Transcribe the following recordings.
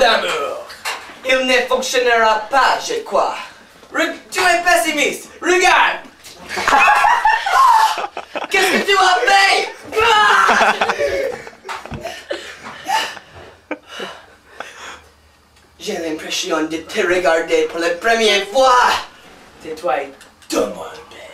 Amour. Il ne fonctionnera pas, je crois. Tu es pessimiste. Regarde. Qu'est-ce que tu as fait? J'ai l'impression de te regarder pour la première fois. Tais-toi et donne-moi un baiser.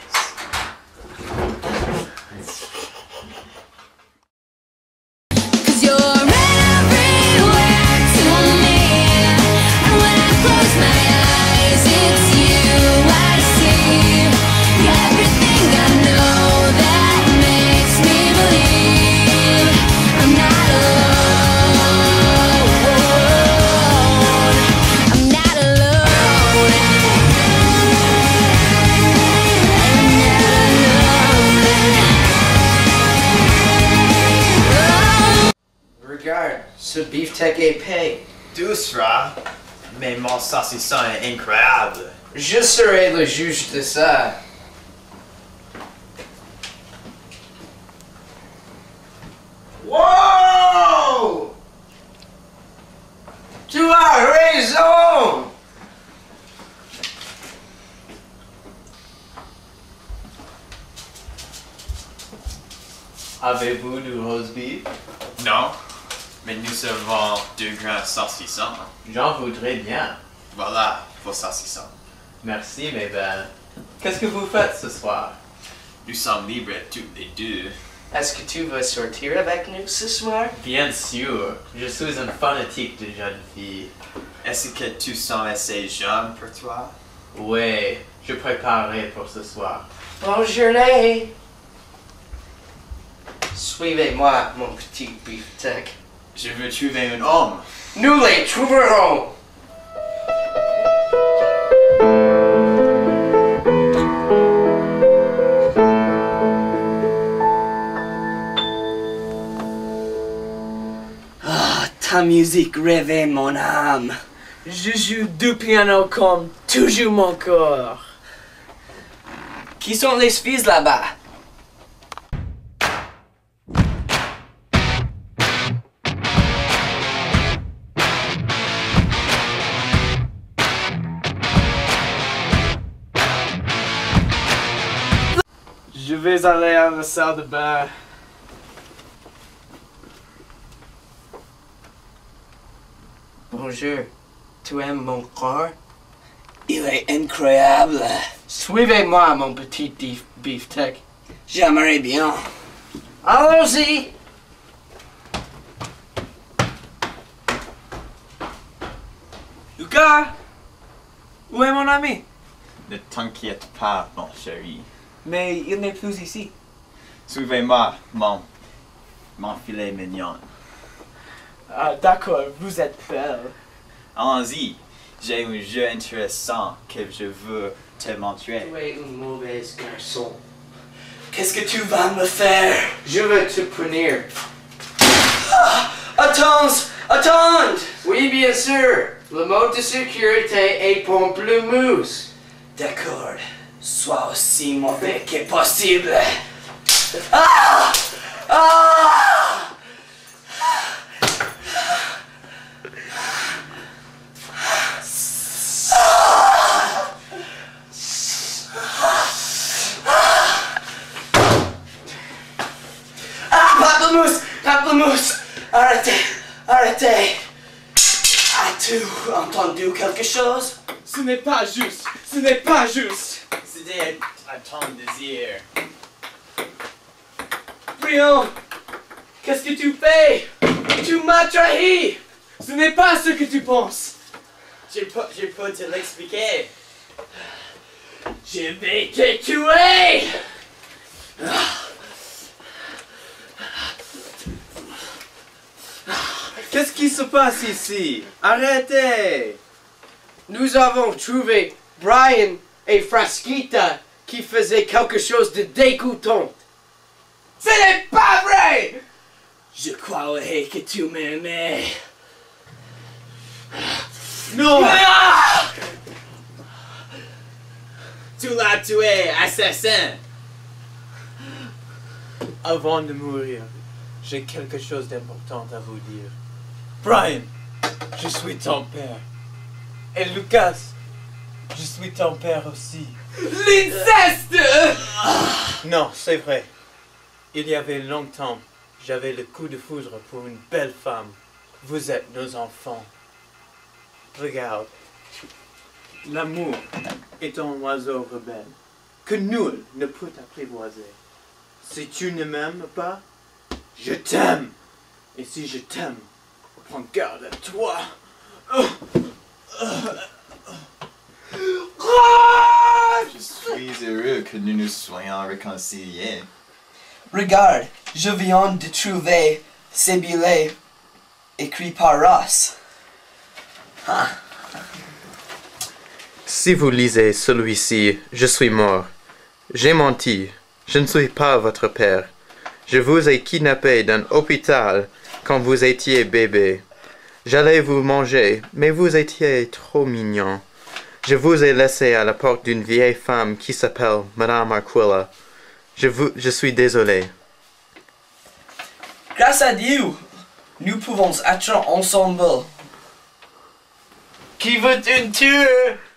Regarde, ce beefsteak épais. Doucera, mais mon saucisson est incroyable. Je serai le juge de ça. Wow! Tu as raison! Avez-vous du roast beef? Non, mais nous avons deux grands saucissons. J'en voudrais bien. Voilà, vos saucissons. Merci, mes belles. Qu'est-ce que vous faites ce soir? Nous sommes libres tous les deux. Est-ce que tu veux sortir avec nous ce soir? Bien sûr, je suis un fanatique de jeunes filles. Est-ce que tu sens assez jeune pour toi? Oui, je préparerai pour ce soir. Bonne journée! Suivez-moi, mon petit beefsteak. Je veux trouver un homme. Nous les trouverons! Ta musique réveille mon âme. Je joue du piano comme toujours mon corps. Qui sont les filles là-bas? Je vais aller à la salle de bain. Bonjour. Tu aimes mon corps? Il est incroyable. Suivez-moi, mon petit beefsteak. J'aimerais bien. Allons-y! Lucas! Où est mon ami? Ne t'inquiète pas, mon chéri. Mais il n'est plus ici. Suivez-moi, mon filet mignon. Ah, d'accord, vous êtes belle. Allons-y, j'ai un jeu intéressant que je veux te montrer. Tu es un mauvais garçon. Qu'est-ce que tu vas me faire? Je vais te punir. Attends! Attends! Oui, bien sûr. Le mode de sécurité est pamplemousse. D'accord. Sois aussi mauvais que possible. Ah! Ah! Pamplemousse! Pamplemousse! Arrêtez! Arrêtez! As-tu entendu quelque chose? Ce n'est pas juste! Ce n'est pas juste! C'était à ton désir. Brian! Qu'est-ce que tu fais? Tu m'as trahi! Ce n'est pas ce que tu penses! Je peux te l'expliquer. Je vais te tuer! Qu'est-ce qui se passe ici? Arrêtez! Nous avons trouvé Brian et Frasquita qui faisaient quelque chose de dégoûtant. Ce n'est pas vrai! Je croyais que tu m'aimais. Non! Ah! Tu l'as tué, assassin! Avant de mourir, j'ai quelque chose d'important à vous dire. Brian, Je suis ton père. Et Lucas, je suis ton père aussi. L'inceste! Non, c'est vrai. Il y avait longtemps, j'avais le coup de foudre pour une belle femme. Vous êtes nos enfants. Regarde. L'amour est un oiseau rebelle que nul ne peut apprivoiser. Si tu ne m'aimes pas, je t'aime. Et si je t'aime, prends garde à toi. Je suis heureux que nous nous soyons réconciliés. Regarde, je viens de trouver ces billets écrits par Ross. Si vous lisez celui-ci, je suis mort. J'ai menti. Je ne suis pas votre père. Je vous ai kidnappé d'un hôpital quand vous étiez bébé. J'allais vous manger, mais vous étiez trop mignon. Je vous ai laissé à la porte d'une vieille femme qui s'appelle Madame Aquila. Je suis désolé. Grâce à Dieu, nous pouvons être ensemble. Qui veut une tuer?